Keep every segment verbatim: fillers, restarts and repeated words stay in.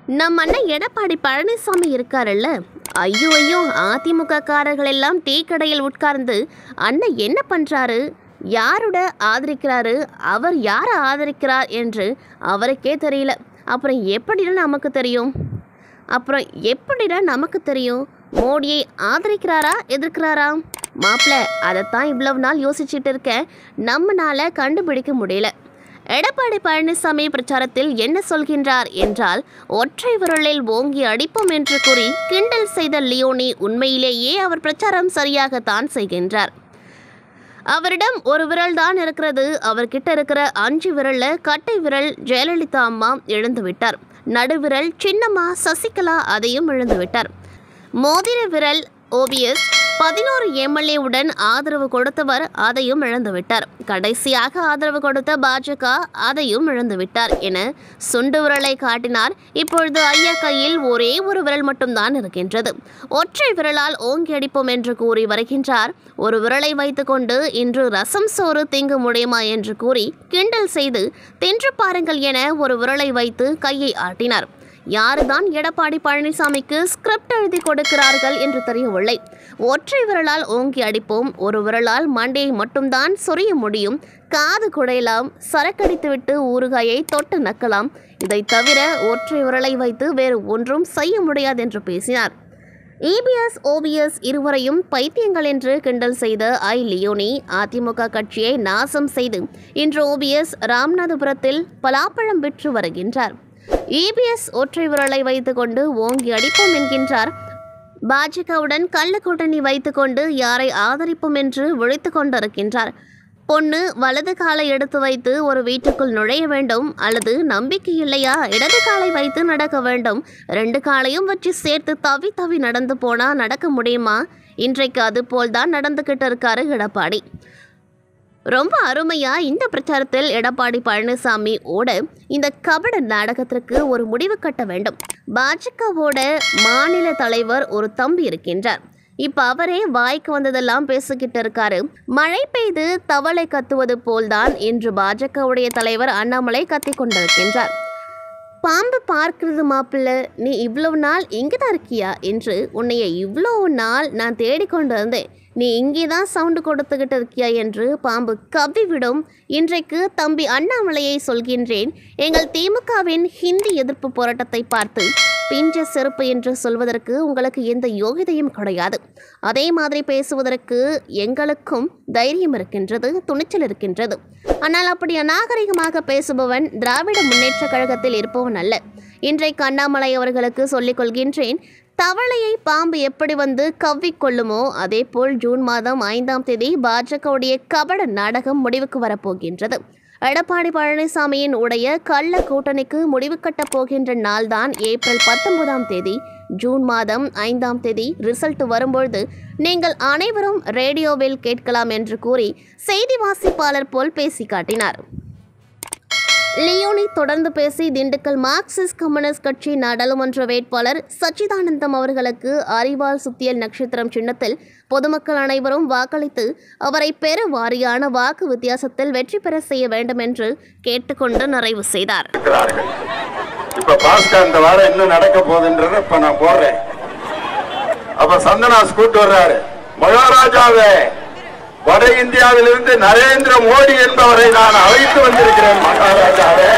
நம்ம அண்ணன் எடப்பாடி பழனிசாமி இருக்காருல்ல, ஐயோ ஐயோ அதிமுக காரர்கள் எல்லாம் டீ கடையில் உட்கார்ந்து அண்ணன் என்ன பண்ணுறாரு, யாரோட ஆதரிக்கிறாரு, அவர் யாரை ஆதரிக்கிறார் என்று அவருக்கே தெரியல. அப்புறம் எப்படின்னா நமக்கு தெரியும் அப்புறம் எப்படின்னா நமக்கு தெரியும் மோடியை ஆதரிக்கிறாரா எதிர்க்கிறாரா? மாப்பிள்ள, அதைத்தான் இவ்வளவு நாள் யோசிச்சுட்டு இருக்கேன், நம்மளால கண்டுபிடிக்க முடியல. எடப்பாடி பழனிசாமி பிரச்சாரத்தில் என்ன சொல்கின்றார் என்றால், ஒற்றை விரலில் ஓங்கி அடிப்போம் என்று கூறி கிண்டல் செய்த லியோனி உண்மையிலேயே அவர் பிரச்சாரம் சரியாகத்தான் செய்கின்றார். அவரிடம் ஒரு விரல் தான் இருக்கிறது, அவர்கிட்ட இருக்கிற அஞ்சு விரல்ல கட்டை விரல் ஜெயலலிதா அம்மா இழந்து விட்டார், நடுவிரல் சின்னம்மா சசிகலா அதையும் இழந்து விட்டார், மோதிர விரல் ஓபிஎஸ் பதினோரு எம்எல்ஏ உடன் ஆதரவு கொடுத்தவர் அதையும் இழந்துவிட்டார், கடைசியாக ஆதரவு கொடுத்த பாஜக அதையும் இழந்துவிட்டார் என சுண்டு விரலை காட்டினார். இப்பொழுது ஐயா கையில் ஒரே ஒரு விரல் மட்டும்தான் இருக்கின்றது, ஒற்றை விரலால் ஓங்கி அடிப்போம் என்று கூறி வருகின்றார். ஒரு விரலை வைத்துக்கொண்டு இன்று ரசம் சோறு திங்க முடியுமா என்று கூறி கிண்டல் செய்து தின்று பாருங்கள் என ஒரு விரலை வைத்து கையை ஆட்டினார். யாருதான் எடப்பாடி பழனிசாமிக்கு ஸ்கிரிப்ட் எழுதி கொடுக்கிறார்கள் என்று தெரியவில்லை. ஒற்றை விரலால் ஓங்கி அடிப்போம், ஒரு விரலால் மண்டையை மட்டும்தான் சொரிய முடியும், காது குடையலாம், சரக்கடித்துவிட்டு ஊறுகாயை தொட்டு நக்கலாம், இதை தவிர ஒற்றை விரலை வைத்து வேறு ஒன்றும் செய்ய முடியாது என்று பேசினார். இபிஎஸ் ஓபிஎஸ் இருவரையும் பைத்தியங்கள் என்று கிண்டல் செய்த ஐ லியோனி அதிமுக கட்சியை நாசம் செய்து இன்று ஓபிஎஸ் ராமநாதபுரத்தில் பலாப்பழம் விற்று வருகின்றார். இபிஎஸ் ஒற்றை விரலை வைத்துக்கொண்டு ஓங்கி அடிப்போம் என்கின்றார். பாஜகவுடன் கள்ள கூட்டணி வைத்துக்கொண்டு யாரை ஆதரிப்போம் என்று விழித்து கொண்டிருக்கின்றார். பொண்ணு வலது காலை எடுத்து வைத்து ஒரு வீட்டுக்குள் நுழைய வேண்டும், அல்லது நம்பிக்கை இல்லையா இடது காலை வைத்து நடக்க வேண்டும், ரெண்டு காலையும் வச்சு சேர்த்து தவி தவி நடந்து போனா நடக்க முடியுமா? இன்றைக்கு அது போல்தான் நடந்துகிட்டு இருக்காரு எடப்பாடி. ரொம்ப அருமையா இந்த பிரச்சாரத்தில் எடப்பாடி பழனிசாமி ஓட இந்த கபட நாடகத்திற்கு ஒரு முடிவு கட்ட வேண்டும். பாஜகவோட மாநில தலைவர் ஒரு தம்பி இருக்கின்றார், இப்ப அவரே வாய்க்கு வந்ததெல்லாம் பேசிக்கிட்டு இருக்காரு. மழை பெய்து தவளை கத்துவது போல்தான் இன்று பாஜகவுடைய தலைவர் அண்ணாமலை கத்தி கொண்டிருக்கின்றார். பாம்பு பார்க்கிறது மாப்பிள்ள, நீ இவ்வளவு நாள் இங்கேதான் இருக்கியா என்று உன்னைய இவ்வளவு நாள் நான் தேடிக்கொண்டு இருந்தேன், நீ இங்கே தான் சவுண்டு கொடுத்துக்கிட்டு இருக்கியா என்று பாம்பு கவ்விவிடும். இன்றைக்கு தம்பி அண்ணாமலையை சொல்கின்றேன், எங்கள் திமுகவின் ஹிந்தி எதிர்ப்பு போராட்டத்தை பார்த்து பிஞ்ச செருப்பு என்று சொல்வதற்கு உங்களுக்கு எந்த யோகிதையும் கிடையாது. அதே மாதிரி பேசுவதற்கு எங்களுக்கும் தைரியம் இருக்கின்றது, துணிச்சல் இருக்கின்றது. ஆனால் அப்படி அநாகரிகமாக பேசுபவன் திராவிட முன்னேற்ற கழகத்தில் இருப்பவன் அல்ல. இன்றைக்கு அண்ணாமலை அவர்களுக்கு சொல்லிக் கொள்கின்றேன், தவளையை பாம்பு எப்படி வந்து கவ்விக்கொள்ளுமோ அதே போல் ஜூன் மாதம் ஐந்தாம் தேதி பாஜகவுடைய கபட நாடகம் முடிவுக்கு வரப்போகின்றது. எடப்பாடி பழனிசாமியின் உடைய கள்ள கூட்டணிக்கு முடிவு கட்டப் போகின்ற நாள்தான் ஏப்ரல் பத்தொன்பதாம் தேதி. ஜூன் மாதம் ஐந்தாம் தேதி ரிசல்ட் வரும்பொழுது நீங்கள் அனைவரும் ரேடியோவில் கேட்கலாம் என்று கூறி செய்தி வாசிப்பாளர் போல் பேசி காட்டினார். லியோனி தொடர்ந்து பேசி திண்டுக்கல் மார்க்சிஸ்ட் கம்யூனிஸ்ட் கட்சி நாடாளுமன்ற வேட்பாளர் சச்சிதானந்தம் அவர்களுக்கு அறிவால் சுத்தியல் நட்சத்திரம் சின்னத்தில் பொதுமக்கள் அனைவரும் வாக்களித்து அவரை பெரு வாரியான வாக்கு வித்தியாசத்தில் வெற்றி பெற செய்ய வேண்டும் என்று கேட்டுக்கொண்டு நிறைவு செய்தார். இப்ப பாஸ்கா இந்த வாரம் என்ன நடக்க போகுதுன்றத இப்ப நான் போடுறேன். அப்ப சந்தனாஸ் கூட்டு வர்றாரு, மகாராஜாவே வட இந்தியாவிலிருந்து நரேந்திர மோடி என்பவரை நான் அழைத்து வந்திருக்கிறேன். மகாராஜாவே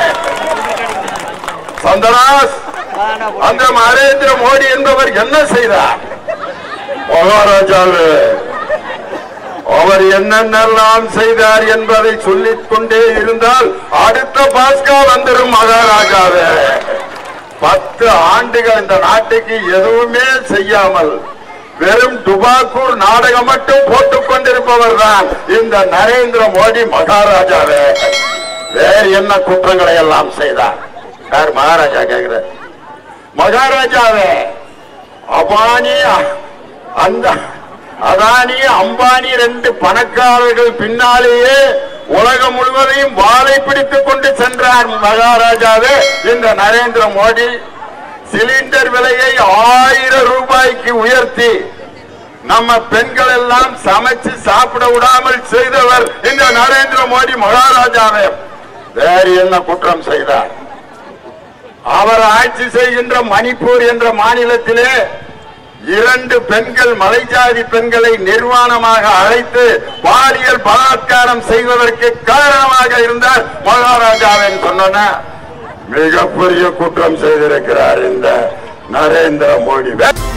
சந்தனாஸ், அந்த நரேந்திர மோடி என்பவர் என்ன செய்தார்? மகாராஜாவே அவர் என்னென்னலாம் செய்தார் என்பதை சொல்லிக் கொண்டே இருந்தால் அடுத்த பாஸ்கா வந்துடும். மகாராஜாவே பத்து ஆண்டுகள் இந்த நாட்டுக்கு எதுவுமே செய்யாமல் வெறும் டுபாக்கூர் நாடகம் மட்டும் போட்டுக் கொண்டிருப்பவர் தான் இந்த நரேந்திர மோடி. மகாராஜாவே வேறு என்ன குற்றங்களை எல்லாம் செய்தார்? யார் மகாராஜா கேக்குற? மகாராஜாவே அபானி அந்த அதானி அம்பானி ரெண்டு பணக்காரர்கள் பின்னாலேயே உலகம் முழுவதையும் வாளை பிடித்துக் கொண்டு சென்றார். மகாராஜாவே இந்த நரேந்திர மோடி சிலிண்டர் விலையை ஆயிரம் ரூபாய்க்கு உயர்த்தி நம்ம பெண்கள் எல்லாம் சமைச்சு சாப்பிட விடாமல் செய்தவர் இந்த நரேந்திர மோடி. மகாராஜாவே வேறு என்ன குற்றம் செய்தார்? அவர் ஆட்சி செய்கின்ற மணிப்பூர் என்ற மாநிலத்திலே இரண்டு பெண்கள் மலைஜாதி பெண்களை நிர்வாணமாக அழைத்து பாலியல் பலாத்காரம் செய்வதற்கு காரணமாக இருந்தார் மகாராஜாவின் சொன்ன மிகப்பெரிய குற்றம் செய்திருக்கிறார் இந்த நரேந்திர மோடி.